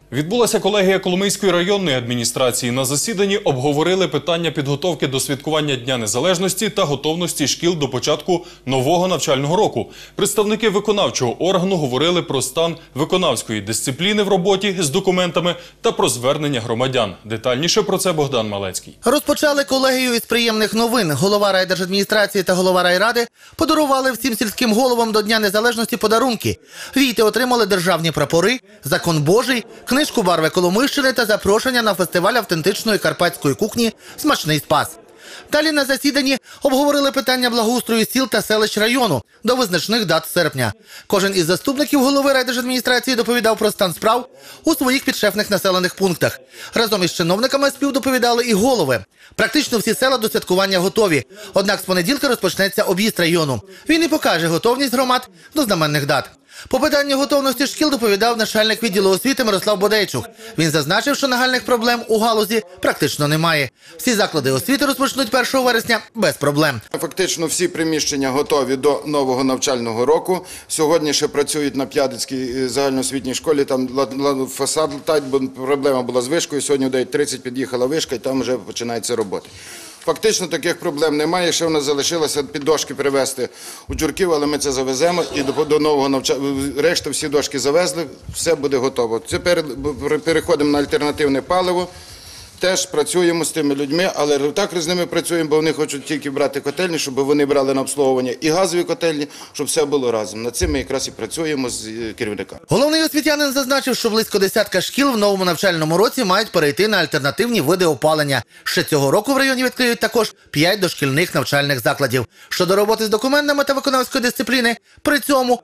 Відбулася колегія Коломийської районної адміністрації. На засіданні обговорили питання підготовки до святкування Дня Незалежності та готовності шкіл до початку нового навчального року. Представники виконавчого органу говорили про стан виконавської дисципліни в роботі з документами та про звернення громадян. Детальніше про це Богдан Малецький. Розпочали колегію із приємних новин. Голова райдержадміністрації та голова райради подарували всім сільським головам до Дня Незалежності подарунки. Війти отримали державні прапори, закон Божий, книжку «Барви Коломийщини» та запрошення на фестиваль автентичної карпатської кухні «Смачний Спас». Далі на засіданні обговорили питання благоустрою сіл та селищ району до визначних дат серпня. Кожен із заступників голови райдержадміністрації доповідав про стан справ у своїх підшефних населених пунктах. Разом із чиновниками співдоповідали і голови. Практично всі села до святкування готові. Однак з понеділка розпочнеться об'їзд району. Він і покаже готовність громад до знаменних дат. По питанню готовності шкіл доповідав начальник відділу освіти Мирослав Бодейчук. Він зазначив, що нагальних проблем у галузі практично немає. Всі заклади освіти розпочнуть 1 вересня без проблем. Фактично всі приміщення готові до нового навчального року. Сьогодні ще працюють на П'ядицькій загальноосвітній школі, там фасад летать, бо проблема була з вишкою. Сьогодні в 9:30 під'їхала вишка і там вже починається робота. Фактично таких проблем немає, ще в нас залишилося піддошки привезти у Джурків, але ми це завеземо і до нового навчання, решта всі дошки завезли, все буде готово. Тепер переходимо на альтернативне паливо, теж працюємо з тими людьми, але так з ними працюємо, бо вони хочуть тільки брати котельні, щоб вони брали на обслуговування і газові котельні, щоб все було разом. Над цим ми якраз і працюємо з керівниками. Головний освітянин зазначив, що близько десятка шкіл в новому навчальному році мають перейти на альтернативні види опалення. Ще цього року в районі відкриють також 5 дошкільних навчальних закладів. Щодо роботи з документами та виконавської дисципліни, в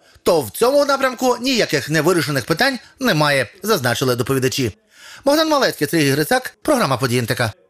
цьому напрямку ніяких невирішених питань немає, зазначили доповідачі. Богдан Малецький, Сергій Грицак, програма «Події НТК».